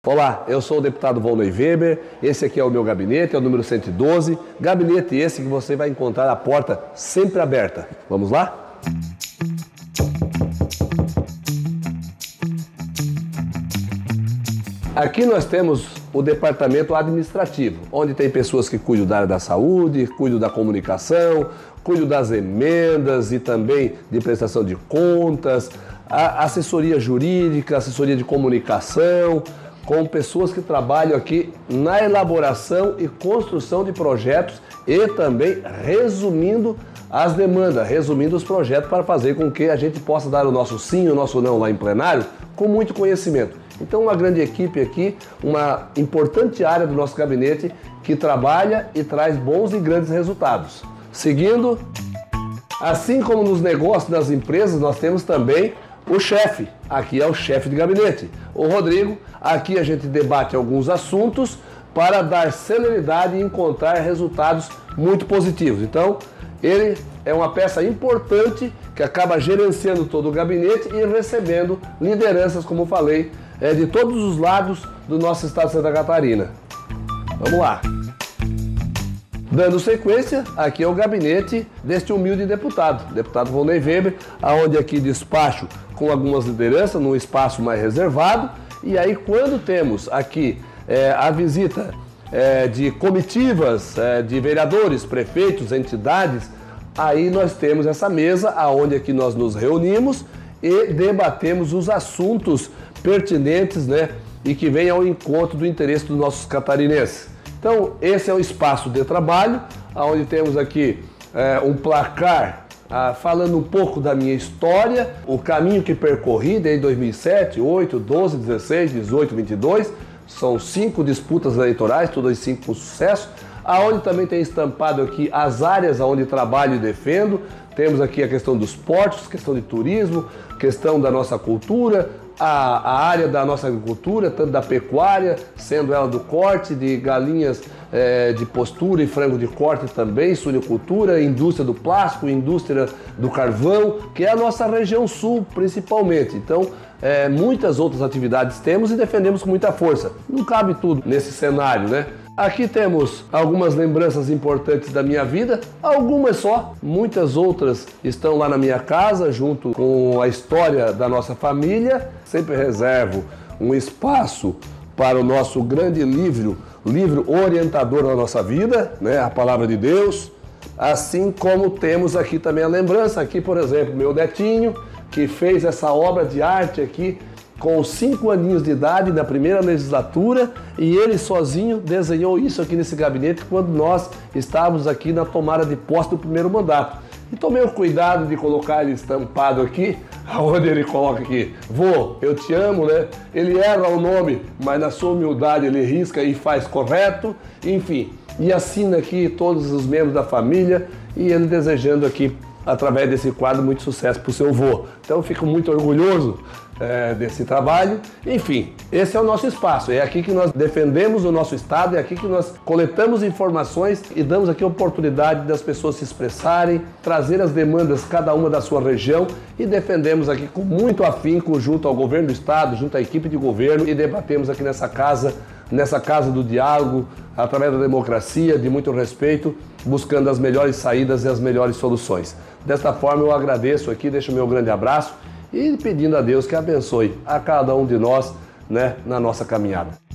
Olá, eu sou o deputado Volney Weber, esse aqui é o meu gabinete, é o número 112, gabinete esse que você vai encontrar a porta sempre aberta. Vamos lá? Aqui nós temos o departamento administrativo, onde tem pessoas que cuidam da área da saúde, cuidam da comunicação, cuidam das emendas e também de prestação de contas, a assessoria jurídica, assessoria de comunicação, com pessoas que trabalham aqui na elaboração e construção de projetos e também resumindo as demandas, resumindo os projetos para fazer com que a gente possa dar o nosso sim e o nosso não lá em plenário com muito conhecimento. Então, uma grande equipe aqui, uma importante área do nosso gabinete que trabalha e traz bons e grandes resultados. Seguindo, assim como nos negócios das empresas, nós temos também o chefe. Aqui é o chefe de gabinete, o Rodrigo. Aqui a gente debate alguns assuntos para dar celeridade e encontrar resultados muito positivos. Então, ele é uma peça importante que acaba gerenciando todo o gabinete e recebendo lideranças, como falei, de todos os lados do nosso estado de Santa Catarina. Vamos lá. Dando sequência, aqui é o gabinete deste humilde deputado Volney Weber, aonde aqui despacho com algumas lideranças, num espaço mais reservado. E aí, quando temos aqui a visita de comitivas, de vereadores, prefeitos, entidades, aí nós temos essa mesa, aonde aqui nós nos reunimos e debatemos os assuntos pertinentes, e que vêm ao encontro do interesse dos nossos catarinenses. Então, esse é o espaço de trabalho, onde temos aqui um placar falando um pouco da minha história, o caminho que percorri desde 2007, 8, 12, 16, 18, 22. São 5 disputas eleitorais, todas 5 com sucesso, aonde também tem estampado aqui as áreas onde trabalho e defendo. Temos aqui a questão dos portos, questão de turismo, questão da nossa cultura, a área da nossa agricultura, tanto da pecuária, sendo ela do corte de galinhas de postura e frango de corte também, suinocultura, indústria do plástico, indústria do carvão, que é a nossa região sul principalmente. Então, muitas outras atividades temos e defendemos com muita força. Não cabe tudo nesse cenário, Aqui temos algumas lembranças importantes da minha vida, algumas só, muitas outras estão lá na minha casa, junto com a história da nossa família. Sempre reservo um espaço para o nosso grande livro orientador da nossa vida, a Palavra de Deus. Assim como temos aqui também a lembrança, aqui por exemplo, meu netinho, que fez essa obra de arte aqui, com 5 aninhos de idade, na primeira legislatura, e ele sozinho desenhou isso aqui nesse gabinete quando nós estávamos aqui na tomada de posse do primeiro mandato. E tomei o cuidado de colocar ele estampado aqui, onde ele coloca aqui, vô, eu te amo, Ele erra o nome, mas na sua humildade ele risca e faz correto, enfim. E assina aqui todos os membros da família e ele desejando aqui, através desse quadro, muito sucesso para o seu vô. Então eu fico muito orgulhoso desse trabalho. Enfim, esse é o nosso espaço, é aqui que nós defendemos o nosso estado, é aqui que nós coletamos informações e damos aqui a oportunidade das pessoas se expressarem, trazer as demandas cada uma da sua região e defendemos aqui com muito afinco junto ao governo do estado, junto à equipe de governo e debatemos aqui nessa casa do diálogo, através da democracia, de muito respeito, buscando as melhores saídas e as melhores soluções. Desta forma eu agradeço aqui, deixo o meu grande abraço e pedindo a Deus que abençoe a cada um de nós, na nossa caminhada.